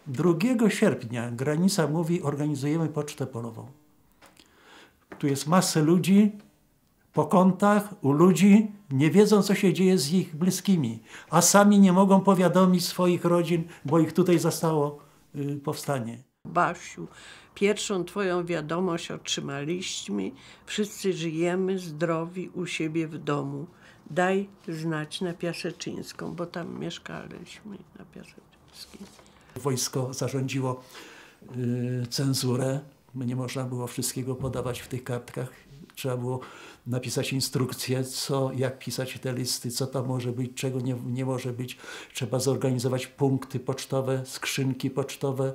2 sierpnia Granica mówi, organizujemy pocztę polową. Tu jest masę ludzi, po kątach, u ludzi, nie wiedzą, co się dzieje z ich bliskimi, a sami nie mogą powiadomić swoich rodzin, bo ich tutaj zastało powstanie. Basiu, pierwszą twoją wiadomość otrzymaliśmy. Wszyscy żyjemy zdrowi u siebie w domu. Daj znać na Piaseczyńską, bo tam mieszkaliśmy na Piaseczyńskiej. Wojsko zarządziło cenzurę. Nie można było wszystkiego podawać w tych kartkach. Trzeba było napisać instrukcję, jak pisać te listy, co tam może być, czego nie może być. Trzeba zorganizować punkty pocztowe, skrzynki pocztowe.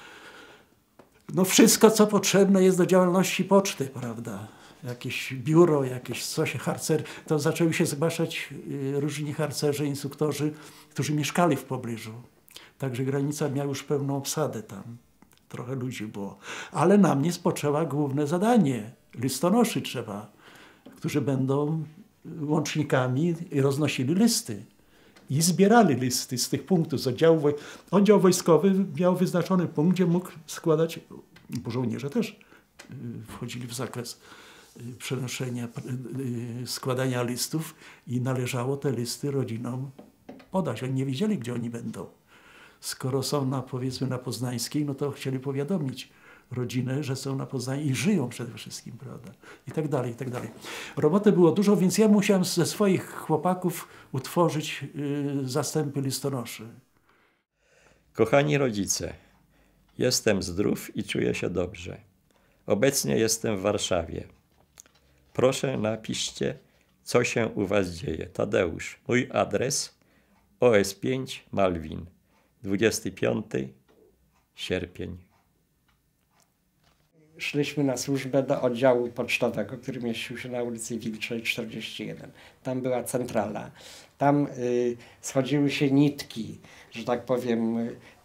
No wszystko, co potrzebne jest do działalności poczty, prawda? Jakieś biuro, jakieś coś, harcer. To zaczęły się zgłaszać różni harcerze, instruktorzy, którzy mieszkali w pobliżu. Także Granica miała już pełną obsadę tam. Trochę ludzi było. Ale na mnie spoczęło główne zadanie. Listonoszy trzeba, którzy będą łącznikami i roznosili listy. I zbierali listy z tych punktów. Z oddział wojskowy miał wyznaczony punkt, gdzie mógł składać, bo żołnierze też wchodzili w zakres przenoszenia, składania listów i należało te listy rodzinom podać. Oni nie wiedzieli, gdzie oni będą. Skoro są powiedzmy na Poznańskiej, no to chcieli powiadomić rodzinę, że są na Poznaniu i żyją przede wszystkim, prawda? I tak dalej, i tak dalej. Roboty było dużo, więc ja musiałem ze swoich chłopaków utworzyć zastępy listonoszy. Kochani rodzice, jestem zdrów i czuję się dobrze. Obecnie jestem w Warszawie. Proszę napiszcie, co się u was dzieje. Tadeusz. Mój adres OS5 Malwin. 25 sierpień. Szliśmy na służbę do oddziału pocztowego, który mieścił się na ulicy Wilczej 41. Tam była centrala. Tam schodziły się nitki, że tak powiem.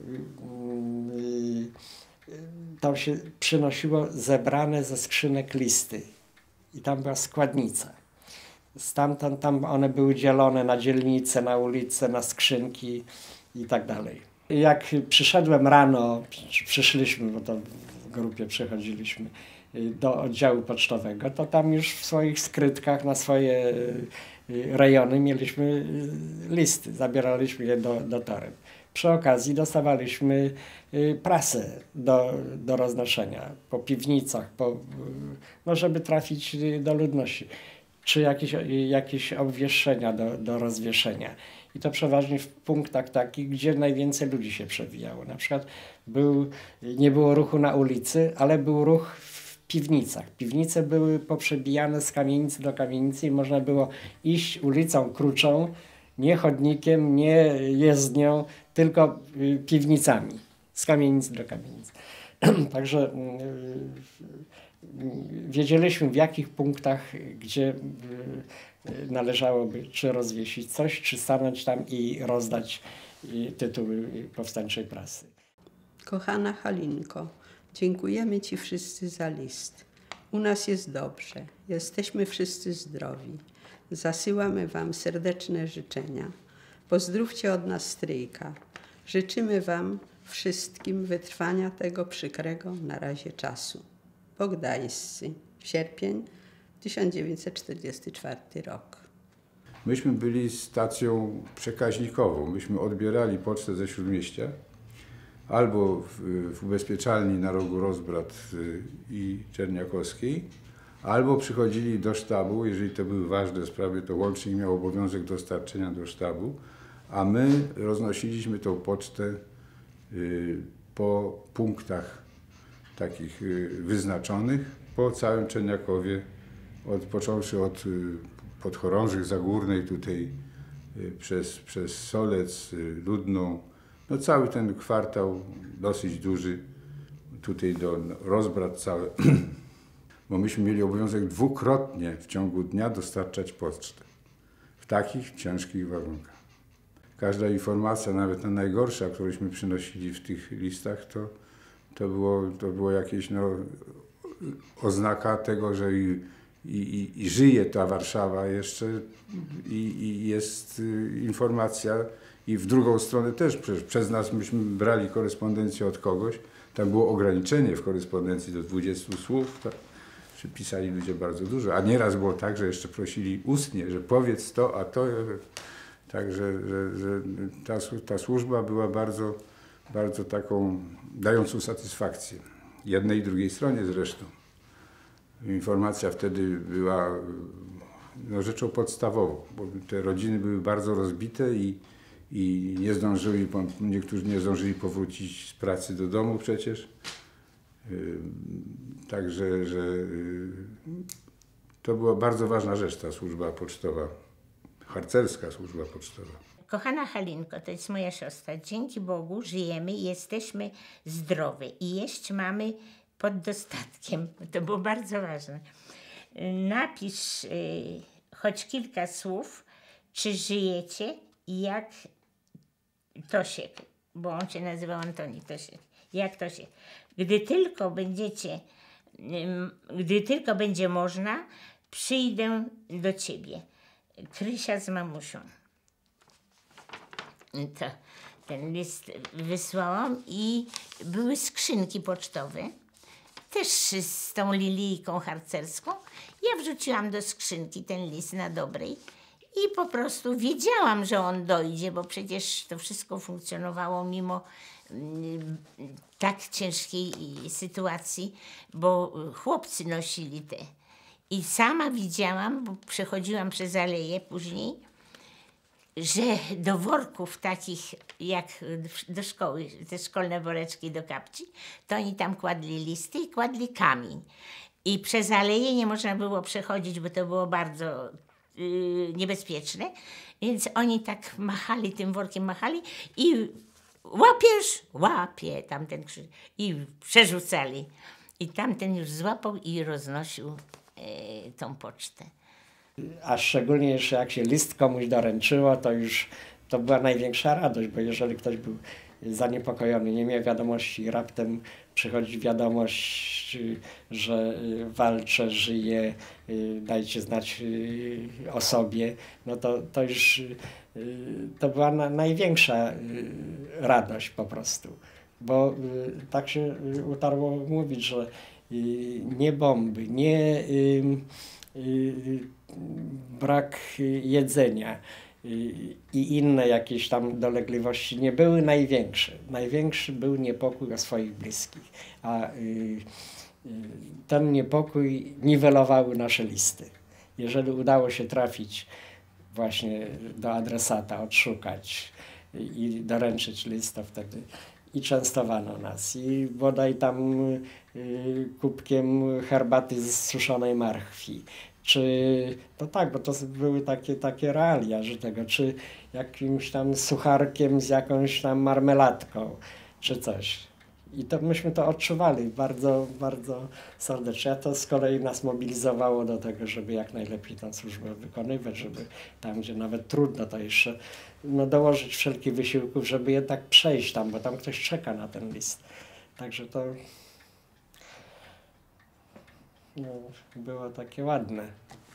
Tam się przynosiło zebrane ze skrzynek listy. I tam była składnica. Stamtąd tam one były dzielone na dzielnice, na ulice, na skrzynki i tak dalej. Jak przyszedłem rano, przyszliśmy, bo to w grupie przychodziliśmy do oddziału pocztowego, to tam już w swoich skrytkach na swoje rejony mieliśmy listy, zabieraliśmy je do toreb. Przy okazji dostawaliśmy prasę do roznoszenia po piwnicach, no żeby trafić do ludności, czy jakieś obwieszczenia do rozwieszenia. I to przeważnie w punktach takich, gdzie najwięcej ludzi się przewijało. Na przykład nie było ruchu na ulicy, ale był ruch w piwnicach. Piwnice były poprzebijane z kamienicy do kamienicy i można było iść ulicą Kruczą, nie chodnikiem, nie jezdnią, tylko piwnicami, z kamienicy do kamienicy. Także wiedzieliśmy, w jakich punktach, gdzie należałoby czy rozwiesić coś, czy stanąć tam i rozdać tytuły powstańczej prasy. Kochana Halinko, dziękujemy ci wszyscy za list. U nas jest dobrze, jesteśmy wszyscy zdrowi. Zasyłamy wam serdeczne życzenia. Pozdrówcie od nas stryjka. Życzymy wam wszystkim wytrwania tego przykrego na razie czasu. Bogdańscy, sierpień 1944 rok. Myśmy byli stacją przekaźnikową. Myśmy odbierali pocztę ze Śródmieścia albo w ubezpieczalni na rogu Rozbrat i Czerniakowskiej, albo przychodzili do sztabu, jeżeli to były ważne sprawy, to łącznik miał obowiązek dostarczenia do sztabu, a my roznosiliśmy tą pocztę po punktach takich wyznaczonych, po całym Czerniakowie, począwszy od Podchorążych Zagórnej, tutaj przez Solec, Ludną, no cały ten kwartał dosyć duży, tutaj do Rozbrat cały, bo myśmy mieli obowiązek dwukrotnie w ciągu dnia dostarczać pocztę w takich ciężkich warunkach. Każda informacja, nawet ta najgorsza, którąśmy przynosili w tych listach, to było jakieś oznaka tego, że i żyje ta Warszawa jeszcze i jest informacja, i w drugą stronę też, przecież przez nas myśmy brali korespondencję od kogoś, tam było ograniczenie w korespondencji do 20 słów, tak? Czy pisali ludzie bardzo dużo, a nieraz było tak, że jeszcze prosili ustnie, że powiedz to, a to. Także że ta służba była bardzo, bardzo taką dającą satysfakcję. Jednej i drugiej stronie zresztą. Informacja wtedy była no, rzeczą podstawową, bo te rodziny były bardzo rozbite i nie zdążyli, niektórzy nie zdążyli powrócić z pracy do domu przecież. Także że to była bardzo ważna rzecz, ta służba pocztowa, harcerska służba pocztowa. Kochana Halinko, to jest moja siostra. Dzięki Bogu żyjemy i jesteśmy zdrowi i jeść mamy pod dostatkiem. To było bardzo ważne. Napisz choć kilka słów, czy żyjecie i jak Tosiek, bo on się nazywał Antoni Tosiek. Jak Tosiek. Gdy tylko będzie można, przyjdę do ciebie. Krysia z mamusią. To ten list wysłałam i były skrzynki pocztowe, też z tą lilijką harcerską. Ja wrzuciłam do skrzynki ten list na Dobrej i po prostu wiedziałam, że on dojdzie, bo przecież to wszystko funkcjonowało mimo tak ciężkiej sytuacji, bo chłopcy nosili te. I sama widziałam, bo przechodziłam przez aleję później, że do worków takich jak do szkoły, te szkolne woreczki do kapci, to oni tam kładli listy i kładli kamień. I przez aleję nie można było przechodzić, bo to było bardzo niebezpieczne. Więc oni tak machali, tym workiem machali i łapiesz? Łapie, tamten krzyż. I przerzucali. I tamten już złapał i roznosił tą pocztę. A szczególnie jeszcze jak się list komuś doręczyło, to już to była największa radość, bo jeżeli ktoś był zaniepokojony, nie miał wiadomości i raptem przychodzi wiadomość, że walczę, żyję, dajcie znać o sobie, no to już to była największa radość po prostu. Bo tak się utarło mówić, że nie bomby, nie brak jedzenia i inne jakieś tam dolegliwości nie były największe. Największy był niepokój o swoich bliskich, a ten niepokój niwelowały nasze listy. Jeżeli udało się trafić właśnie do adresata, odszukać i doręczyć list, to wtedy i częstowano nas i bodaj tam kubkiem herbaty z suszonej marchwi. Czy to tak, bo to były takie realia, że tego, czy jakimś tam sucharkiem z jakąś tam marmeladką, czy coś. I to myśmy to odczuwali bardzo, bardzo serdecznie. A to z kolei nas mobilizowało do tego, żeby jak najlepiej tę służbę wykonywać, żeby tam, gdzie nawet trudno, to jeszcze dołożyć wszelkich wysiłków, żeby jednak przejść tam, bo tam ktoś czeka na ten list. Także to było takie ładne.